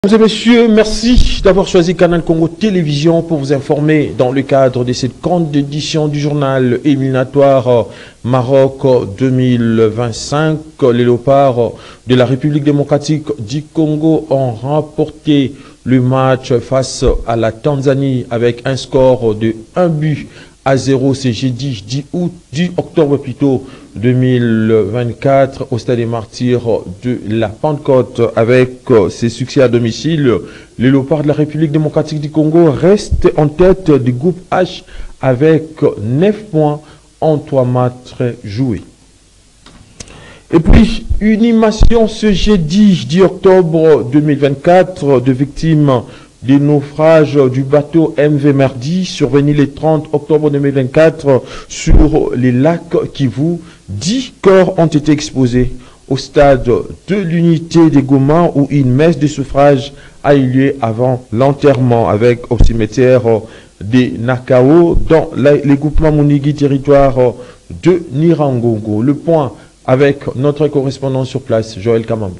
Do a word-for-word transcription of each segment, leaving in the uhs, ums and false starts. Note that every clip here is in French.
Mesdames et messieurs, merci d'avoir choisi Canal Congo Télévision pour vous informer dans le cadre de cette grande édition du journal éliminatoire Maroc deux mille vingt-cinq. Les léopards de la République démocratique du Congo ont remporté le match face à la Tanzanie avec un score de un but à zéro. C'est jeudi dix août, dix octobre plutôt deux mille vingt-quatre au Stade des Martyrs de la Pentecôte. Avec ses succès à domicile, les léopards de la République démocratique du Congo restent en tête du groupe H avec neuf points en trois matchs joués. Et puis, une inhumation ce jeudi dix octobre deux mille vingt-quatre de victimes des naufrages du bateau M V Merdi survenu le trente octobre deux mille vingt-quatre sur les lacs Kivu. Dix corps ont été exposés au stade de l'unité des Goma où une messe de suffrage a eu lieu avant l'enterrement avec au cimetière des Nakao dans les groupements Munigi territoire de Nirangongo. Le point avec notre correspondant sur place, Joël Kamam.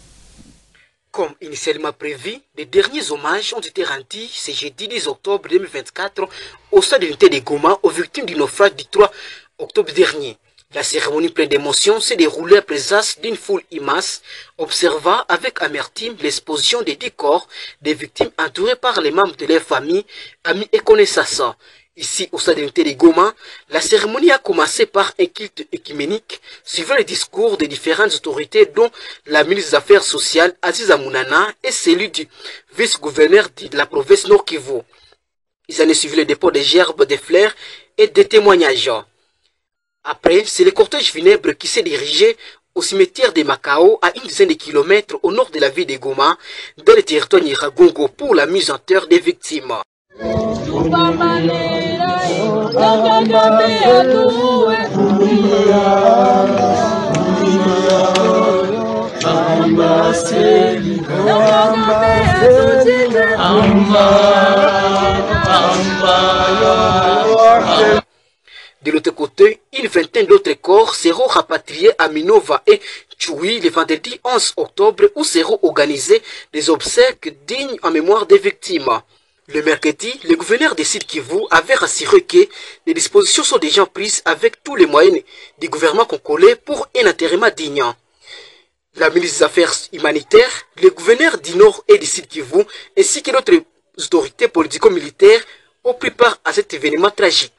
Comme initialement prévu, les derniers hommages ont été rendus ce jeudi dix octobre deux mille vingt-quatre au stade de l'unité des Goma aux victimes du naufrage du trois octobre dernier. La cérémonie pleine d'émotions s'est déroulée à présence d'une foule immense, observant avec amertume l'exposition des dix corps des victimes entourées par les membres de leur famille, amis et connaissances. Ici, au stade de l'unité des Goma, la cérémonie a commencé par un culte écuménique, suivant les discours des différentes autorités, dont la ministre des Affaires sociales, Aziza Mounana, et celui du vice-gouverneur de la province Nord Kivu. Ils en ont suivi le dépôt des gerbes, des fleurs et des témoignages. Après, c'est le cortège funèbre qui s'est dirigé au cimetière de Macao, à une dizaine de kilomètres au nord de la ville de Goma, dans le territoire Niragongo, pour la mise en terre des victimes. De l'autre côté, une vingtaine d'autres corps seront rapatriés à Minova et Tchoui le vendredi onze octobre où seront organisés des obsèques dignes en mémoire des victimes. Le mercredi, le gouverneur de Sud Kivu avait rassuré que les dispositions sont déjà prises avec tous les moyens du gouvernement congolais pour un enterrement digne. La ministre des Affaires humanitaires, le gouverneur du Nord et du Sud Kivu, ainsi que d'autres autorités politico-militaires ont pris part à cet événement tragique.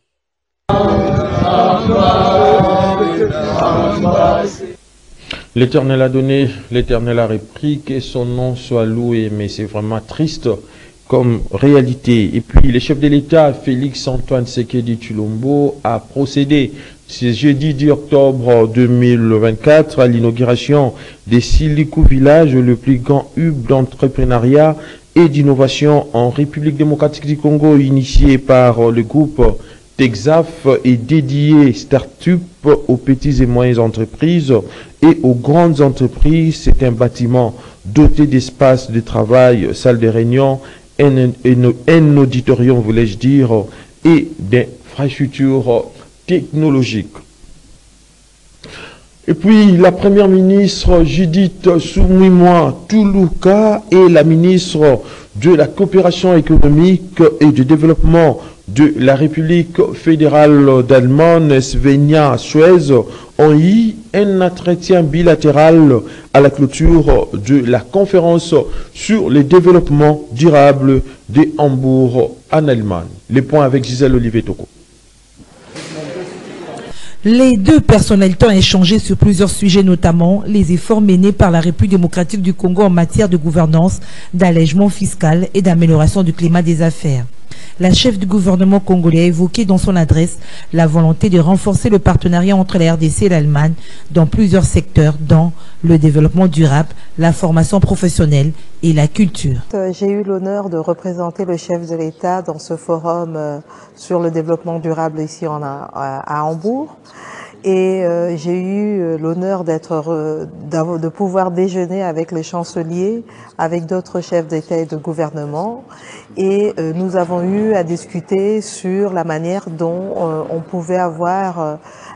L'Éternel a donné, l'Éternel a repris, que son nom soit loué, mais c'est vraiment triste comme réalité. Et puis le chef de l'État, Félix Antoine Tshisekedi Tshilombo, a procédé ce jeudi dix octobre deux mille vingt-quatre à l'inauguration des Silikou Village, le plus grand hub d'entrepreneuriat et d'innovation en République démocratique du Congo, initié par le groupe Texaf et dédié start-up aux petites et moyennes entreprises et aux grandes entreprises. C'est un bâtiment doté d'espaces de travail, salles de réunion, un, un, un auditorium, voulais-je dire, et d'infrastructures technologiques. Et puis, la première ministre Judith Suminwa Tuluka et la ministre de la coopération économique et du développement de la République fédérale d'Allemagne, Svenja Suez, ont eu un entretien bilatéral à la clôture de la conférence sur le développement durable de Hambourg en Allemagne. Les points avec Gisèle Olivier-Toko. Les deux personnalités ont échangé sur plusieurs sujets, notamment les efforts menés par la République démocratique du Congo en matière de gouvernance, d'allègement fiscal et d'amélioration du climat des affaires. La chef du gouvernement congolais a évoqué dans son adresse la volonté de renforcer le partenariat entre la R D C et l'Allemagne dans plusieurs secteurs, dont le développement durable, la formation professionnelle et la culture. J'ai eu l'honneur de représenter le chef de l'État dans ce forum sur le développement durable ici en, à, à Hambourg. Et euh, j'ai eu l'honneur d'être, euh, de pouvoir déjeuner avec les chanceliers, avec d'autres chefs d'État et de gouvernement. Et euh, nous avons eu à discuter sur la manière dont euh, on pouvait avoir euh,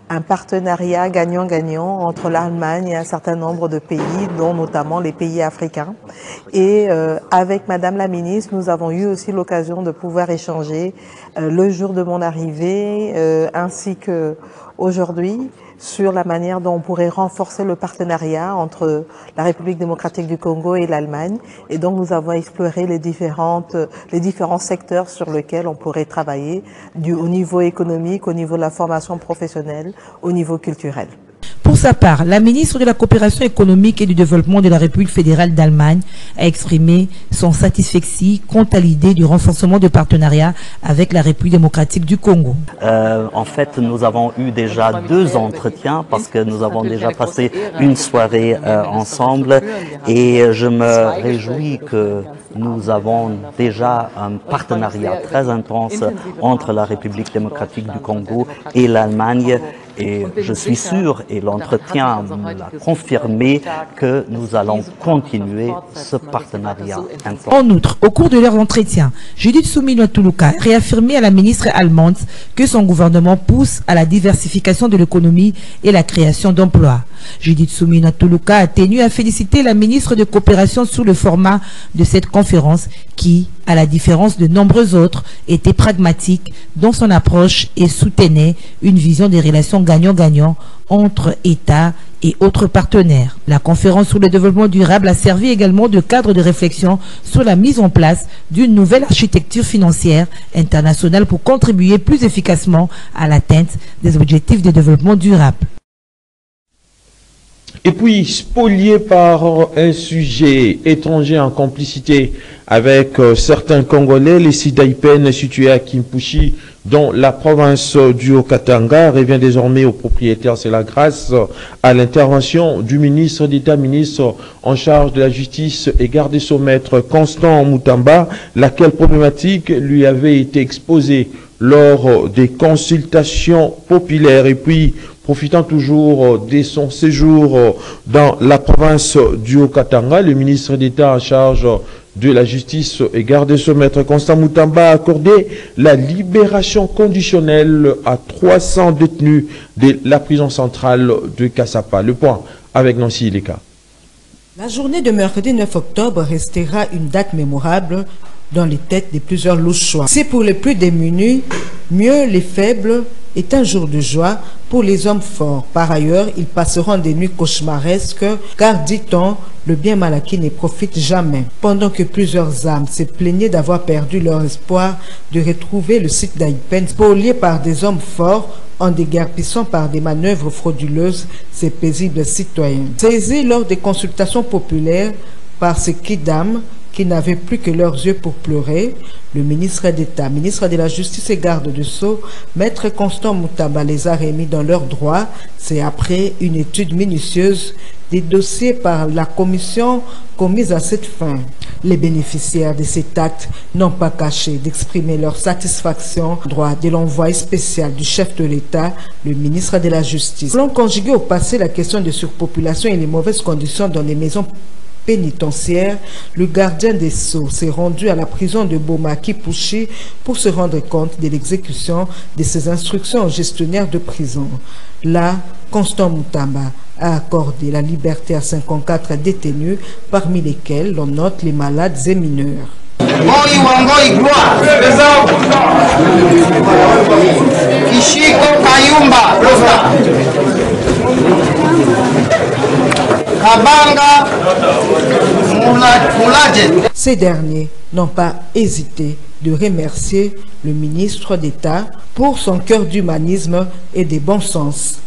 un partenariat gagnant-gagnant entre l'Allemagne et un certain nombre de pays, dont notamment les pays africains. Et euh, avec Madame la ministre, nous avons eu aussi l'occasion de pouvoir échanger euh, le jour de mon arrivée euh, ainsi que aujourd'hui sur la manière dont on pourrait renforcer le partenariat entre la République démocratique du Congo et l'Allemagne. Et donc nous avons exploré les, différentes, les différents secteurs sur lesquels on pourrait travailler, du, au niveau économique, au niveau de la formation professionnelle, au niveau culturel. Pour sa part, la ministre de la Coopération économique et du développement de la République fédérale d'Allemagne a exprimé son satisfaction quant à l'idée du renforcement de partenariat avec la République démocratique du Congo. Euh, en fait, nous avons eu déjà deux entretiens parce que nous avons déjà passé une soirée euh, ensemble et je me réjouis que nous avons déjà un partenariat très intense entre la République démocratique du Congo et l'Allemagne. Et je suis sûr, et l'entretien l'a confirmé, que nous allons continuer ce partenariat intense. En outre, au cours de leur entretien, Judith Suminwa Tuluka a réaffirmé à la ministre allemande que son gouvernement pousse à la diversification de l'économie et la création d'emplois. Judith Suminwa Tuluka a tenu à féliciter la ministre de Coopération sur le format de cette conférence qui, à la différence de nombreux autres, était pragmatique dans son approche et soutenait une vision des relations gagnant-gagnant entre États et autres partenaires. La conférence sur le développement durable a servi également de cadre de réflexion sur la mise en place d'une nouvelle architecture financière internationale pour contribuer plus efficacement à l'atteinte des objectifs de développement durable. Et puis, spolié par un sujet étranger en complicité avec euh, certains Congolais, les sites d'Aipen situés à Kimpushi, dans la province du Haut-Katanga, revient désormais aux propriétaires. C'est la grâce à l'intervention du ministre d'État, ministre en charge de la justice et garde des Sceaux, maître Constant Moutamba, laquelle problématique lui avait été exposée lors des consultations populaires. Et puis, profitant toujours de son séjour dans la province du Haut-Katanga, le ministre d'État en charge de la justice et garde des Sceaux, maître Constant Moutamba, a accordé la libération conditionnelle à trois cents détenus de la prison centrale de Kassapa. Le point avec Nancy Ileka. La journée de mercredi neuf octobre restera une date mémorable dans les têtes de plusieurs louchois. C'est pour les plus démunis, mieux les faibles, est un jour de joie pour les hommes forts. Par ailleurs, ils passeront des nuits cauchemardesques, car, dit-on, le bien mal acquis ne profite jamais. Pendant que plusieurs âmes se plaignaient d'avoir perdu leur espoir de retrouver le site d'Aipen, spolié par des hommes forts, en déguerpissant par des manœuvres frauduleuses ces paisibles citoyens. Saisis lors des consultations populaires par ces kidams qui n'avaient plus que leurs yeux pour pleurer, le ministre d'État, ministre de la Justice et garde de Sceaux, maître Constant Moutamba les a remis dans leurs droits. C'est après une étude minutieuse des dossiers par la commission commise à cette fin. Les bénéficiaires de cet acte n'ont pas caché d'exprimer leur satisfaction droit de l'envoi spécial du chef de l'État, le ministre de la Justice. L'on conjugué au passé la question de surpopulation et les mauvaises conditions dans les maisons pénitentiaire, le gardien des Sceaux s'est rendu à la prison de Boma-Kipushi pour se rendre compte de l'exécution de ses instructions au gestionnaire de prison. Là, Constant Moutamba a accordé la liberté à cinquante-quatre détenus, parmi lesquels l'on note les malades et mineurs. Ces derniers n'ont pas hésité de remercier le ministre d'État pour son cœur d'humanisme et de bon sens.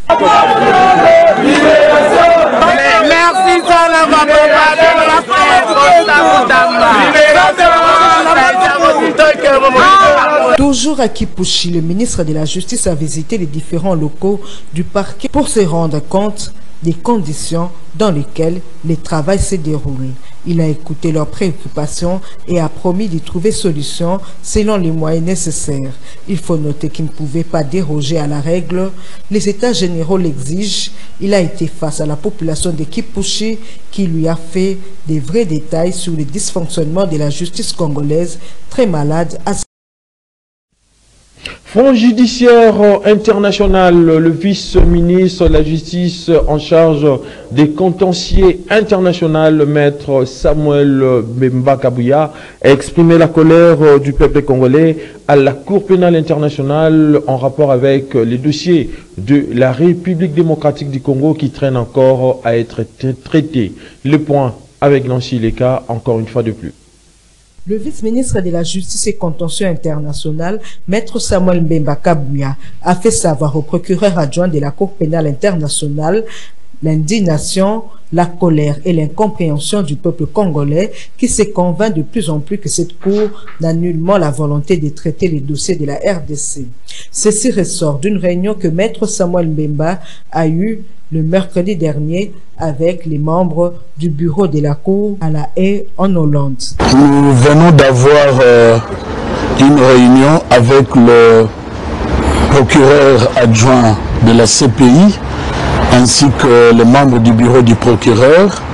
Toujours à Kipushi, le ministre de la Justice a visité les différents locaux du parquet pour se rendre compte des conditions dans lesquelles les travaux se déroulent. Il a écouté leurs préoccupations et a promis d'y trouver solution selon les moyens nécessaires. Il faut noter qu'il ne pouvait pas déroger à la règle. Les États généraux l'exigent. Il a été face à la population de Kipushi qui lui a fait des vrais détails sur les dysfonctionnements de la justice congolaise, très malade à Front judiciaire international, le vice-ministre de la Justice en charge des contentieux internationaux, maître Samuel Mbemba Kabouya, a exprimé la colère du peuple congolais à la Cour pénale internationale en rapport avec les dossiers de la République démocratique du Congo qui traînent encore à être traités. Le point avec Nancy Leka, encore une fois de plus. Le vice-ministre de la Justice et Contentieux international, maître Samuel Mbemba Kabouya, a fait savoir au procureur adjoint de la Cour pénale internationale l'indignation, la colère et l'incompréhension du peuple congolais qui se convainc de plus en plus que cette Cour n'a nullement la volonté de traiter les dossiers de la R D C. Ceci ressort d'une réunion que maître Samuel Mbemba a eue le mercredi dernier avec les membres du bureau de la Cour à La Haye en Hollande. Nous venons d'avoir euh, une réunion avec le procureur adjoint de la C P I ainsi que les membres du bureau du procureur.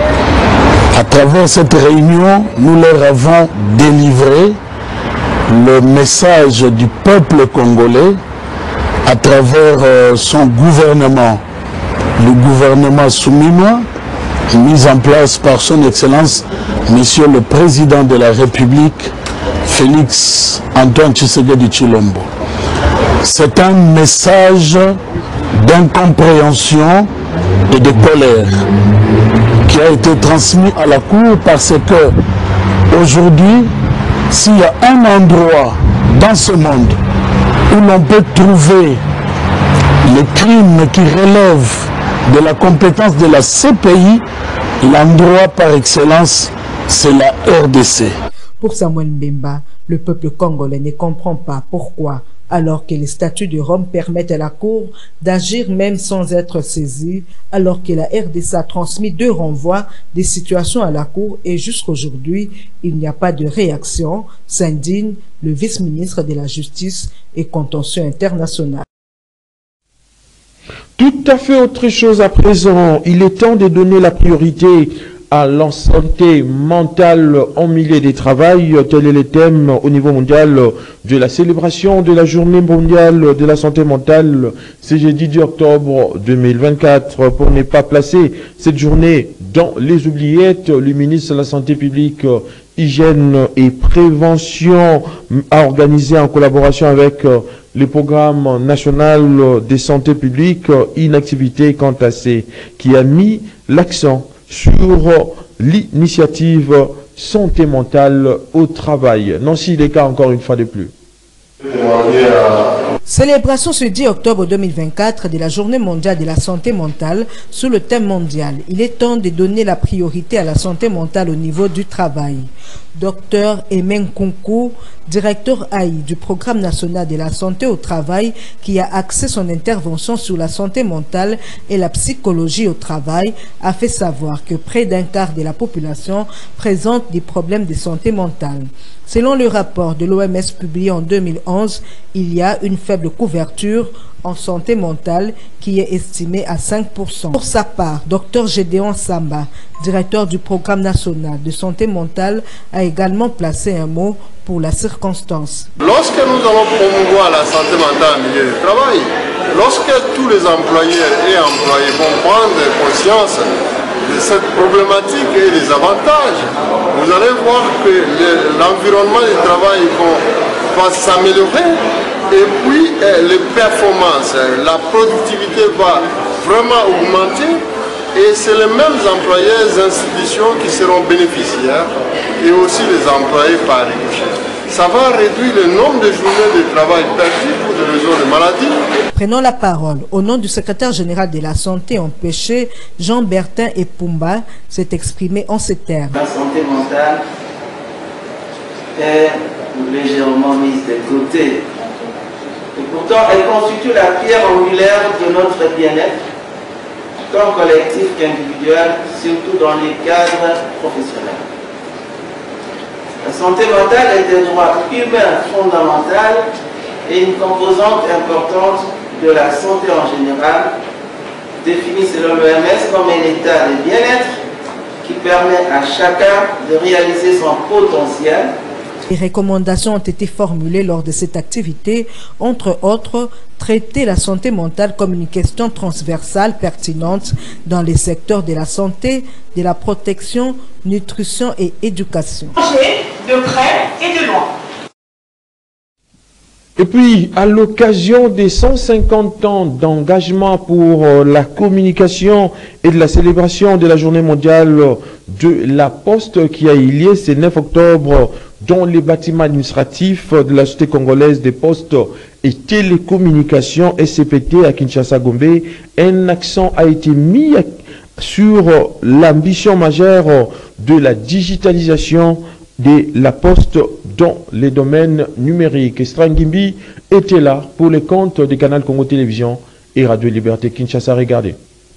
À travers cette réunion, nous leur avons délivré le message du peuple congolais à travers euh, son gouvernement. Le gouvernement souminois, mis en place par son Excellence, Monsieur le Président de la République, Félix Antoine Tshisekedi Tshilombo. C'est un message d'incompréhension et de colère qui a été transmis à la Cour parce que aujourd'hui, s'il y a un endroit dans ce monde où l'on peut trouver les crimes qui relèvent de la compétence de la C P I, l'endroit par excellence, c'est la R D C. Pour Samuel Mbemba, le peuple congolais ne comprend pas pourquoi, alors que les statuts de Rome permettent à la Cour d'agir même sans être saisie, alors que la R D C a transmis deux renvois des situations à la Cour et jusqu'aujourd'hui, il n'y a pas de réaction, s'indigne le vice-ministre de la Justice et Contentieux international. Tout à fait autre chose à présent. Il est temps de donner la priorité à la santé mentale en milieu de travail. Tel est le thème au niveau mondial de la célébration de la journée mondiale de la santé mentale. C'est jeudi dix octobre deux mille vingt-quatre. Pour ne pas placer cette journée dans les oubliettes, le ministre de la Santé publique, Hygiène et Prévention a organisé en collaboration avec le programme national de santé publique une activité quant à ces qui a mis l'accent sur l'initiative santé mentale au travail. Nancy Leka, encore une fois de plus. Célébration ce dix octobre deux mille vingt-quatre de la journée mondiale de la santé mentale sous le thème mondial. Il est temps de donner la priorité à la santé mentale au niveau du travail. Docteur Emen Kunku, directeur A I du Programme national de la santé au travail, qui a axé son intervention sur la santé mentale et la psychologie au travail, a fait savoir que près d'un quart de la population présente des problèmes de santé mentale. Selon le rapport de l'O M S publié en deux mille onze, il y a une faible couverture en santé mentale qui est estimée à cinq pour cent. Pour sa part, docteur Gédéon Samba, directeur du Programme national de santé mentale, a également placé un mot pour la circonstance. Lorsque nous allons promouvoir la santé mentale au milieu du travail, lorsque tous les employeurs et employés vont prendre conscience de cette problématique et des avantages, vous allez voir que l'environnement du travail va, va s'améliorer et puis eh, les performances, la productivité va vraiment augmenter et c'est les mêmes employés, les institutions qui seront bénéficiaires et aussi les employés par ricochet. Ça va réduire le nombre de journées de travail perdues pour des raisons de maladie. Prenons la parole. Au nom du secrétaire général de la Santé empêchée, Jean-Bertin Epumba s'est exprimé en ces termes. La santé mentale est légèrement mise de côté. Et pourtant, elle constitue la pierre angulaire de notre bien-être, tant collectif qu'individuel, surtout dans les cadres professionnels. La santé mentale est un droit humain fondamental et une composante importante de la santé en général, définie selon l'O M S comme un état de bien-être qui permet à chacun de réaliser son potentiel Les recommandations ont été formulées lors de cette activité, entre autres, traiter la santé mentale comme une question transversale pertinente dans les secteurs de la santé, de la protection, nutrition et éducation. De près et de loin. Et puis, à l'occasion des cent cinquante ans d'engagement pour la communication et de la célébration de la journée mondiale de la Poste qui a eu lieu ce neuf octobre dans les bâtiments administratifs de la Société congolaise des postes et télécommunications S C P T à Kinshasa-Gombe, un accent a été mis sur l'ambition majeure de la digitalisation de la Poste dans les domaines numériques. Strangimbi était là pour les comptes des canaux Congo Télévision et Radio Liberté Kinshasa. Regardez.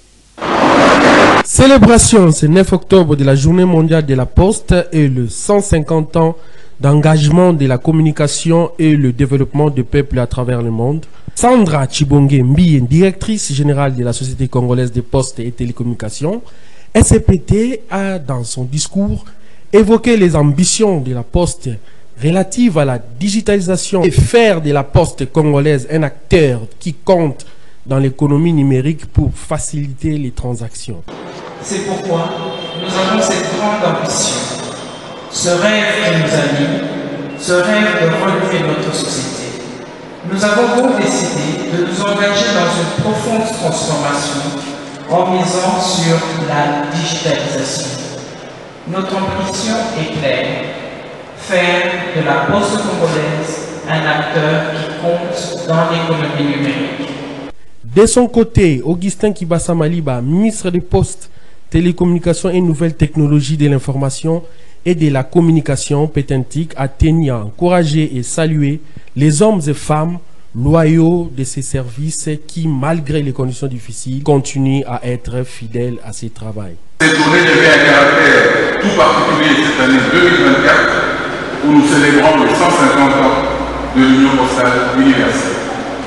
Célébration ce neuf octobre de la journée mondiale de la Poste et le cent cinquante ans d'engagement de la communication et le développement du peuple à travers le monde. Sandra Chibonge Mbi, directrice générale de la Société congolaise des postes et télécommunications, S C P T, a dans son discours évoqué les ambitions de la Poste relatives à la digitalisation et faire de la Poste congolaise un acteur qui compte dans l'économie numérique pour faciliter les transactions. C'est pourquoi nous avons cette grande ambition, ce rêve qui nous anime, ce rêve de relever notre société. Nous avons donc décidé de nous engager dans une profonde transformation en misant sur la digitalisation. Notre ambition est claire, faire de la Poste congolaise un acteur qui compte dans l'économie numérique. De son côté, Augustin Kibasa Maliba, ministre des Postes, Télécommunications et Nouvelles Technologies de l'Information et de la Communication pétentique, a tenu à encourager et saluer les hommes et femmes loyaux de ces services qui, malgré les conditions difficiles, continuent à être fidèles à ce travail. Cette journée devient un caractère tout particulier cette année deux mille vingt-quatre où nous célébrons les cent cinquante ans de l'Union postale universelle.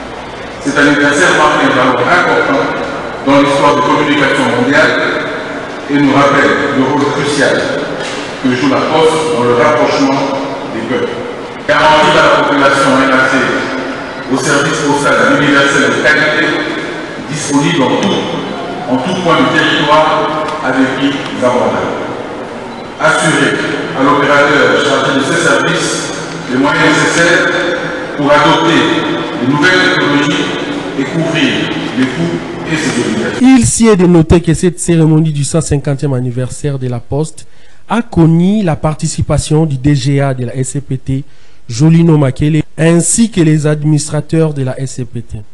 Cet anniversaire marque un valeur important dans l'histoire des communications mondiales et nous rappelle le rôle crucial que joue la Poste dans le rapprochement des peuples. Garantir à la population un accès au service postal universel de qualité, disponible en tout, en tout point du territoire à des prix abordables. Assurer à l'opérateur chargé de ces services les moyens nécessaires pour adopter de nouvelles technologies et couvrir les coûts et ses obligations. Il s'y est de noter que cette cérémonie du cent cinquantième anniversaire de la Poste a connu la participation du D G A de la S C P T, Jolino Makele, ainsi que les administrateurs de la S C P T.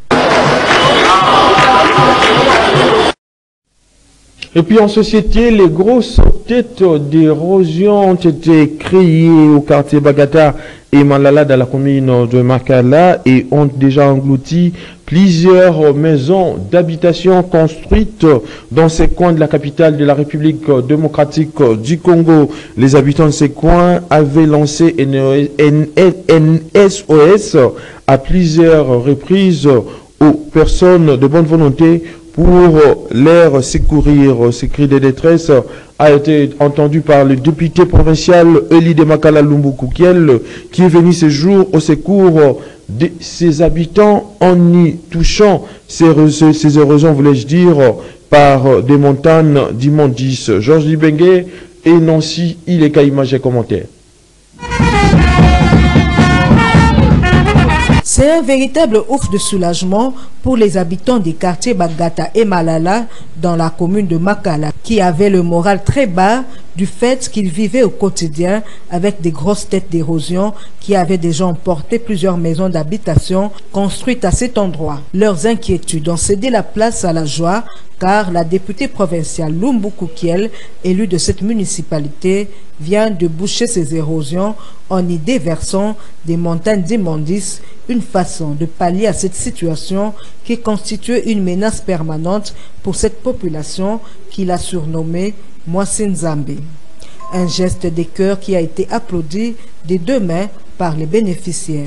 Et puis en société, les grosses têtes d'érosion ont été créées au quartier Bagata et Malala dans la commune de Makala et ont déjà englouti plusieurs maisons d'habitation construites dans ces coins de la capitale de la République démocratique du Congo. Les habitants de ces coins avaient lancé un S O S à plusieurs reprises aux personnes de bonne volonté pour leur secourir. Ce cri de détresse a été entendu par le député provincial Eli de Makala Lumbu Koukiel qui est venu ce jour au secours de ses habitants en y touchant ces, ces érosions, voulais-je dire, par des montagnes d'immondices. Georges Libengue et Nancy, il est qu'à image et commentaire. C'est un véritable ouf de soulagement pour les habitants des quartiers Bagata et Malala dans la commune de Makala qui avaient le moral très bas du fait qu'ils vivaient au quotidien avec des grosses têtes d'érosion qui avaient déjà emporté plusieurs maisons d'habitation construites à cet endroit. Leurs inquiétudes ont cédé la place à la joie car la députée provinciale Lumbu Koukiel, élue de cette municipalité, vient de boucher ces érosions en y déversant des montagnes d'immondices, une façon de pallier à cette situation qui constitue une menace permanente pour cette population qu'il a surnommée Mwasinzambe. Un geste de cœur qui a été applaudi des deux mains par les bénéficiaires.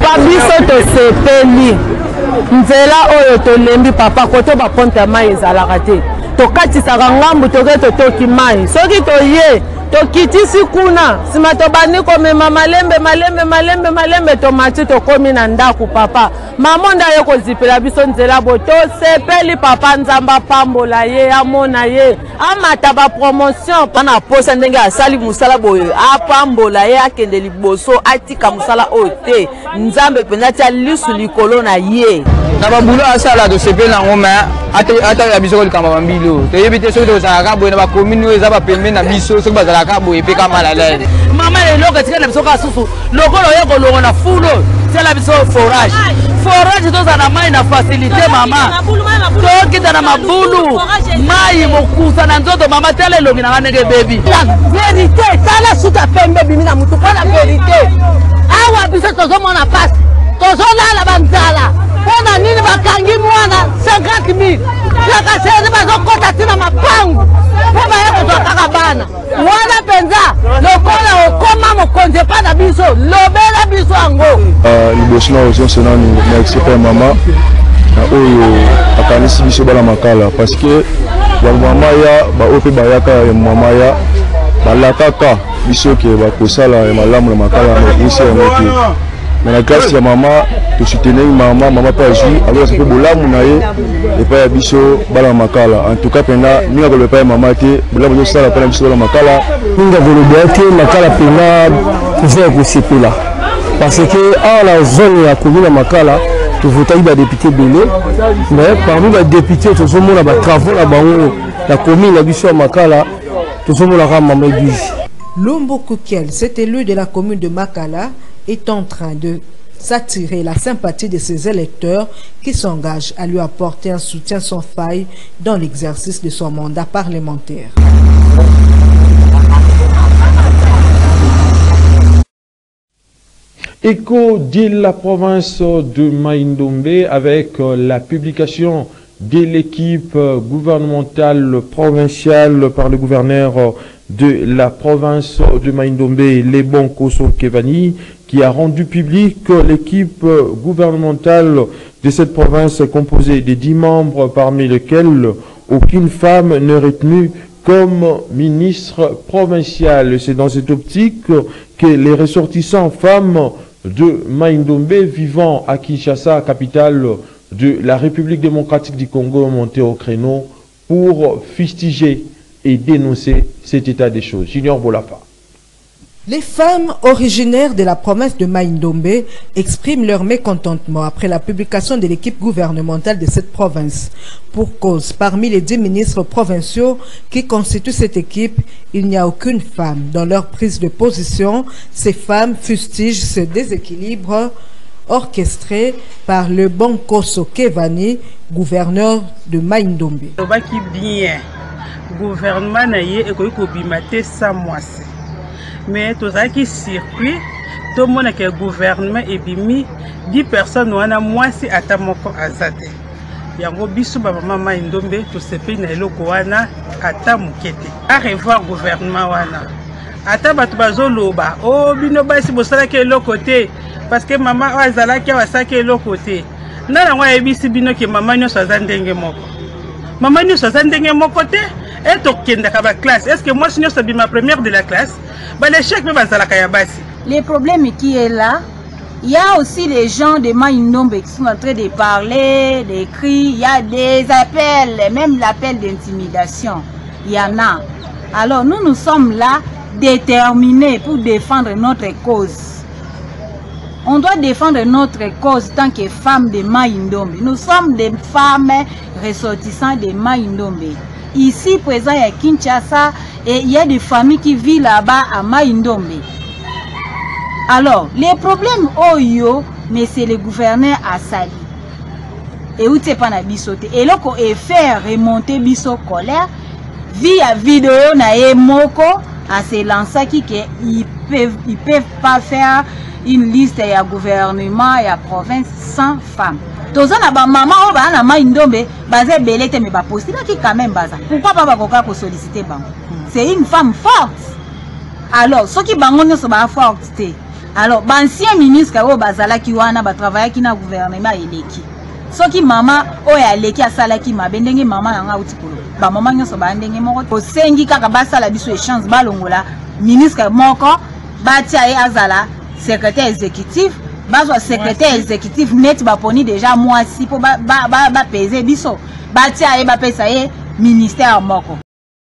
tokitisi kuna sima tobandi komema malembe malembe malembe malembe tomati tokomi na ndako papa mama nda ye kozipela biso nzela bo tosepeli papa nzamba pambola ye amona ye amata ba promotion pana posa ndenge asali musala boye apambola ye akende liboso atika musala ote nzambe penza tia lisu likolo na ye na babulo asala tosepeli na ngoma ata ata ya biso likamba bambilo toyebite soki tozalaka boye na bakomini eza bapembe na biso soki bazalaka boye pe kama la lele mama eloko etika na biso kasusu lokolo ye kolongo na fulo tiala biso forage forage toza na mai na facilité mama tokita na mabulu mai mokusa na nzoto mama tele elongi na ndenge bebi vérité tala suka pembe bimi na mutu mpona vérité awa biso tozomona pasi tozolala banzala mpona nini bakangi mwana cinquante mille lakaseni bazokota ntina mapangu mpo baye kozwa kaka bana wana mpenza lokola okoma mokonzi epa na biso lobela biso yango liboso na audience nanu na expert mama na oyo akanisi biso bana makala parce que bamama ya baoyo mpe bayaka ya mama ya balakaka biso ke bakosala ya malamu na makala na okosi yango te mais na grâce ya mama tosoutenir mama mama mpe azwi alors mpe bolamu na ye epai ya biso bana makala en tout cas mpena minga koloba epai ya mama te bolamu ezosala mpe na biso bana makala minga koloba te makala mpena eza ya kosepela parce que awa na zone ya commune ya makala tovotaki badepute ebele mais parmi badepute tozomona batravaux na bango na commune na biso ya makala tozomonaka mama eglise. Lumbu Kukiel, cet élu de la commune de Makala, est en train de s'attirer la sympathie de ses électeurs qui s'engagent à lui apporter un soutien sans faille dans l'exercice de son mandat parlementaire. Écho de la province de Maïndombe avec la publication de l'équipe gouvernementale provinciale par le gouverneur de la province de Maïndombe, Lebon Koso Kevani, qui a rendu public que l'équipe gouvernementale de cette province est composée de dix membres, parmi lesquels aucune femme n'est retenue comme ministre provincial. C'est dans cette optique que les ressortissants femmes de Maïndombe vivant à Kinshasa, capitale de la République démocratique du Congo, ont monté au créneau pour fustiger et dénoncer cet état des choses. Junior Bolafa. Les femmes originaires de la province de Maïndombe expriment leur mécontentement après la publication de l'équipe gouvernementale de cette province. Pour cause, parmi les dix ministres provinciaux qui constituent cette équipe, il n'y a aucune femme. Dans leur prise de position, ces femmes fustigent ce déséquilibre orchestré par le bon Koso Kevani, gouverneur de Maïndombe. Bien, gouvernement naie et kobimate sa moisi. Mais tout ça qui circuit, tout le monde qui est gouvernement et bimi, dix personnes ou un moisi à ta moko azate. Yango bisu ba mama Maïndombe tout ce pays na eloko wana ata mukete. À revoir gouvernement wana. Ata batu bazoloba, oh bino basi bosala ke eloko te. Parce que maman azala ki wasaki eloko te. Nana ngwa ebisi bino ke mama nyoso azandenge moko. Mama nyoso azandenge moko te. Et tokenda ka ba classe. Est-ce que moi si nyoso bima première de la classe, ba l'échec me bazala ka ya basi. Le problème qui est là, il y a aussi les gens de Maïndombe qui sont en train de parler, d'écrire, il y a des appels, même l'appel d'intimidation. Il y en a. Alors nous nous sommes là déterminés pour défendre notre cause. On doit défendre notre cause tant que femmes de Maïndombe. Nous sommes des femmes ressortissantes de Maïndombe. Ici, présent à Kinshasa, et il y a des familles qui vivent là-bas à Maïndombe. Alors, les problèmes Oyo, mais c'est le gouverneur Assali. Et où tu pas na bisoté. Et là, et faire remonter biso colère, via vidéo na moko, à se lancer qui ils peuvent, ils peuvent pas faire une liste à gouvernement et à province sans femmes. Tous na ba maman o ba na Maïndombe basé belete mais ba postila qui quand même baza. Pourquoi pas ba koka ko solliciter bango? C'est une femme forte. Alors ceux qui bango nyoso ba forte. Alors l'ancien ministre o bazala ki wana ba travailler ki na gouvernement eleki. Ceux qui maman o ya leki asala ki mabendenge maman nga uti kolo. bamama nyonso baya ndenge moko tosengi kaka basala biso échange balongola ministre moko batia ye azala secrétaire exécutif bazwa secrétaire exécutif net baponi déjà mwasi mpo bapese biso batia ye bapesa ye ministère moko.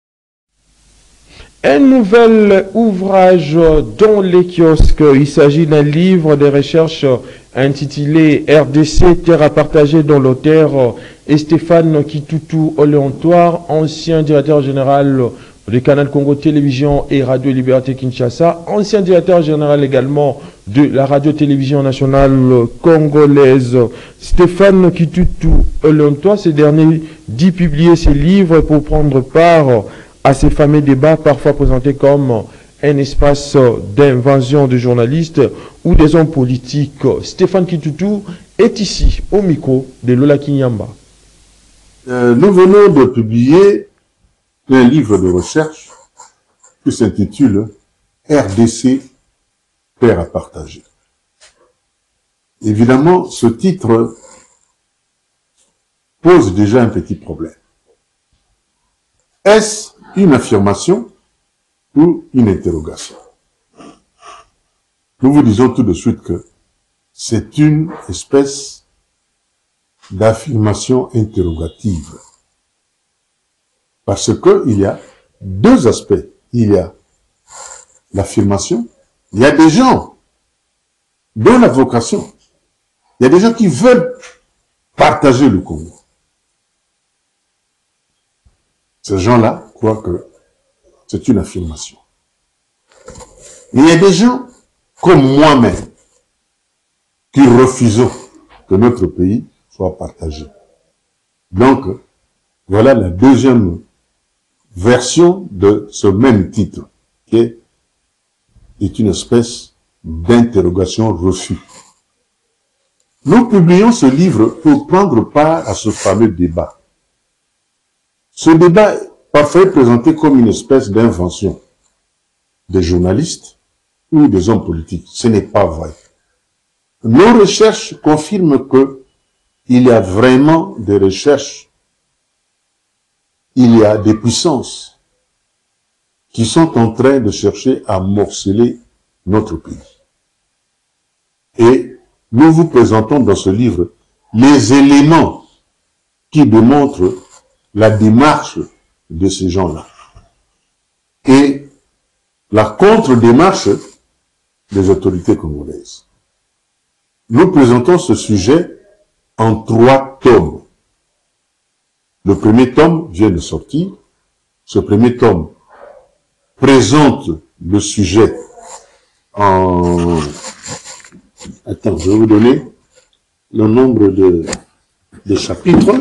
Un nouvel ouvrage dans les kiosques. Il s'agit d'un livre de recherche intitulé R D C, terre à partager, dont l'auteur est Stéphane Kitutu Oléontoire, ancien directeur général du Canal Congo Télévision et Radio Liberté Kinshasa, ancien directeur général également de la radio-télévision nationale congolaise. Stéphane Kitutu Oléontoire, ce dernier dit publier ses livres pour prendre part à ces fameux débats parfois présentés comme un espace d'invasion de journalistes ou des hommes politiques. Stéphane Kitutu est ici au micro de Lola Kinyamba. Euh, nous venons de publier un livre de recherche qui s'intitule R D C, terre à partager. Évidemment, ce titre pose déjà un petit problème. Est-ce une affirmation ou une interrogation? Nous vous disons tout de suite que c'est une espèce d'affirmation interrogative. Parce qu'il y a deux aspects. Il y a l'affirmation, il y a des gens dont la vocation, il y a des gens qui veulent partager le Congo. Ces gens-là croient que c'est une affirmation. Mais il y a des gens comme moi-même qui refusons que notre pays soit partagé. Donc, voilà la deuxième version de ce même titre, qui est, est une espèce d'interrogation refus. Nous publions ce livre pour prendre part à ce fameux débat. Ce débat est parfois présenté comme une espèce d'invention des journalistes ou des hommes politiques. Ce n'est pas vrai. Nos recherches confirment que il y a vraiment des recherches, il y a des puissances qui sont en train de chercher à morceler notre pays. Et nous vous présentons dans ce livre les éléments qui démontrent la démarche de ces gens-là et la contre-démarche des autorités congolaises. Nous présentons ce sujet en trois tomes. Le premier tome vient de sortir. Ce premier tome présente le sujet en... Attends, je vais vous donner le nombre de, de chapitres.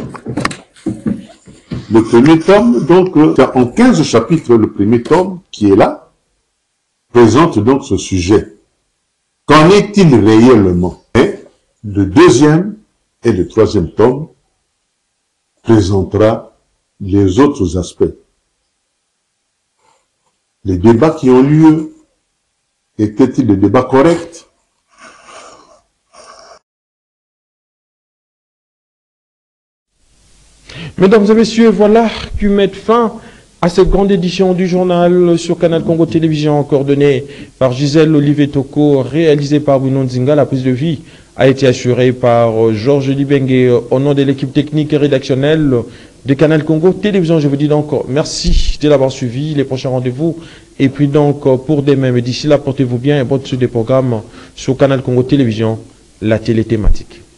Le premier tome, donc, en quinze chapitres, le premier tome, qui est là, présente donc ce sujet. Qu'en est-il réellement? Et le deuxième et le troisième tome présentera les autres aspects. Les débats qui ont lieu, étaient-ils des débats corrects? Mesdames et messieurs, voilà qui met fin à cette grande édition du journal sur Canal Congo Télévision, coordonnée par Gisèle Olivier Toko, réalisée par Bruno Nzinga. La prise de vie a été assurée par Georges Libengue au nom de l'équipe technique et rédactionnelle de Canal Congo Télévision. Je vous dis donc merci de l'avoir suivi. Les prochains rendez-vous et puis donc pour demain. Mais d'ici là, portez-vous bien et bonne suite des programmes sur Canal Congo Télévision, la télé thématique.